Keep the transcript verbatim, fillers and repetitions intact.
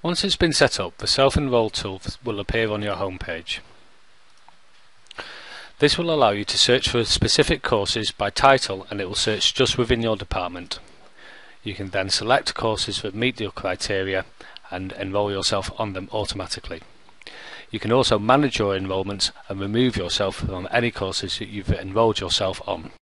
Once it's been set up, the self-enrol tool will appear on your home page. This will allow you to search for specific courses by title, and it will search just within your department. You can then select courses that meet your criteria and enrol yourself on them automatically. You can also manage your enrolments and remove yourself from any courses that you've enrolled yourself on.